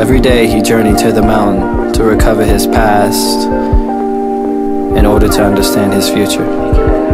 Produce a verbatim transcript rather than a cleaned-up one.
Every day he journeyed to the mountain to recover his past in order to understand his future.